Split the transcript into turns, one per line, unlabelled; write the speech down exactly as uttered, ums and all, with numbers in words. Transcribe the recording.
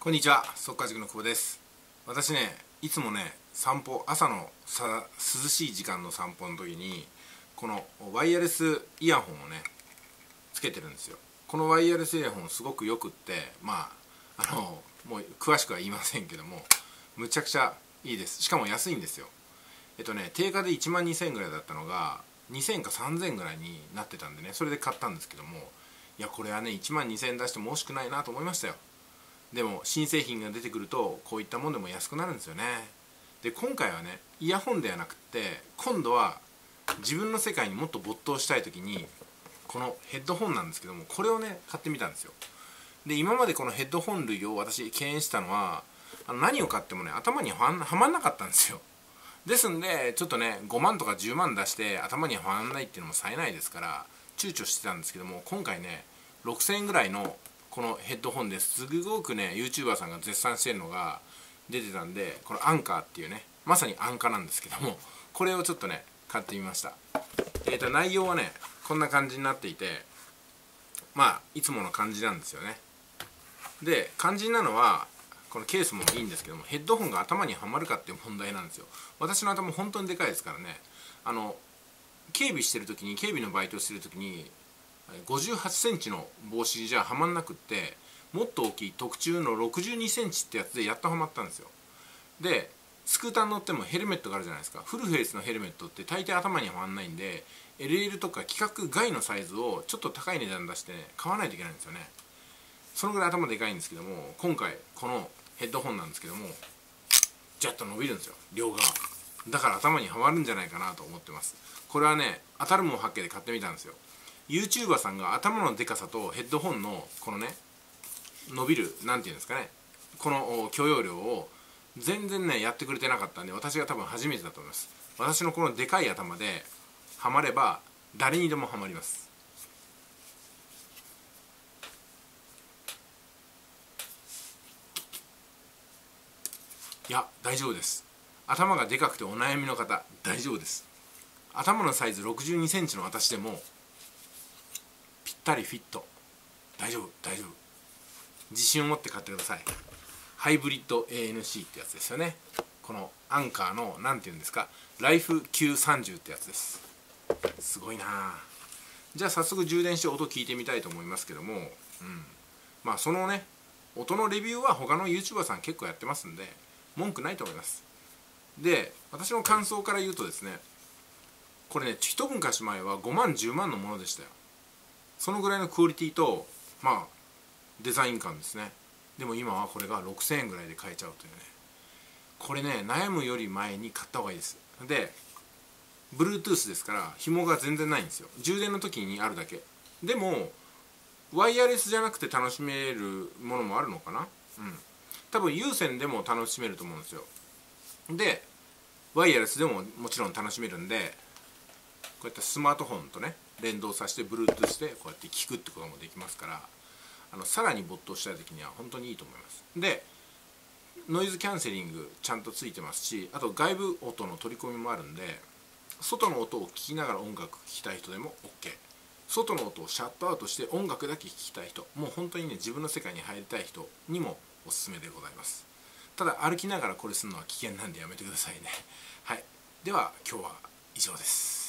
こんにちは、速稼塾の久保です。私ね、いつもね、散歩、朝のさ涼しい時間の散歩の時にこのワイヤレスイヤホンをねつけてるんですよ。このワイヤレスイヤホンすごくよくって、まああのもう詳しくは言いませんけども、むちゃくちゃいいです。しかも安いんですよ。えっとね定価でいちまんにせんえんぐらいだったのがにせんかさんぜんえんぐらいになってたんでね、それで買ったんですけども、いやこれはねいちまんにせんえん出しても惜しくないなと思いましたよ。でも新製品が出てくるとこういったもんでも安くなるんですよね。で今回はねイヤホンではなくって今度は自分の世界にもっと没頭したい時にこのヘッドホンなんですけども、これをね買ってみたんですよ。で今までこのヘッドホン類を私敬遠したのは、あの何を買ってもね頭にはまんなかったんですよ。ですんでちょっとねごまんとかじゅうまん出して頭にはまらないっていうのも冴えないですから躊躇してたんですけども、今回ねろくせんえんぐらいのこのヘッドホンですごくね YouTuber さんが絶賛してるのが出てたんで、このアンカーっていうねまさに安価なんですけども、これをちょっとね買ってみました。えーと内容はねこんな感じになっていて、まあいつもの感じなんですよね。で肝心なのはこのケースもいいんですけども、ヘッドホンが頭にはまるかっていう問題なんですよ。私の頭本当にでかいですからね、あの警備してる時に警備のバイトをしてる時にごじゅうはちセンチの帽子じゃはまんなくって、もっと大きい特注のろくじゅうにセンチってやつでやっとはまったんですよ。でスクーター乗ってもヘルメットがあるじゃないですか。フルフェイスのヘルメットって大抵頭にはまんないんで エルエル とか規格外のサイズをちょっと高い値段出して、ね、買わないといけないんですよね。そのぐらい頭でかいんですけども、今回このヘッドホンなんですけどもジャッと伸びるんですよ両側。だから頭にはまるんじゃないかなと思ってます。これはね当たるもん発見で買ってみたんですよ。 YouTuber さんが頭のでかさとヘッドホンのこのね伸びるなんていうんですかね、この許容量を全然ねやってくれてなかったんで、私が多分初めてだと思います。私のこのでかい頭ではまれば誰にでもはまります。いや大丈夫です。頭がでかくてお悩みの方大丈夫です。頭のサイズろくじゅうにセンチの私でもぴったりフィット。大丈夫大丈夫、自信を持って買ってください。ハイブリッド エーエヌシー ってやつですよね。このアンカーのなんていうんですか、ライフ キューさんじゅうってやつです。すごいなあ。じゃあ早速充電して音聞いてみたいと思いますけども、うん、まあそのね音のレビューは他の YouTuber さん結構やってますんで文句ないと思います。で私の感想から言うとですね、これね一昔前はごまんじゅうまんのものでしたよ。そのぐらいのクオリティとまあデザイン感ですね。でも今はこれがろくせんえんぐらいで買えちゃうというね、これね悩むより前に買った方がいいです。で Bluetooth ですから紐が全然ないんですよ。充電の時にあるだけでもワイヤレスじゃなくて楽しめるものもあるのかな。うん多分有線でも楽しめると思うんですよ。でワイヤレスでももちろん楽しめるんで、こうやってスマートフォンとね連動させて Bluetooth でこうやって聞くってこともできますから、あのさらに没頭したい時には本当にいいと思います。でノイズキャンセリングちゃんとついてますし、あと外部音の取り込みもあるんで外の音を聞きながら音楽聴きたい人でも OK、 外の音をシャットアウトして音楽だけ聴きたい人、もう本当にね自分の世界に入りたい人にもおすすめでございます。ただ歩きながらこれするのは危険なんでやめてくださいね。はい、では今日は以上です。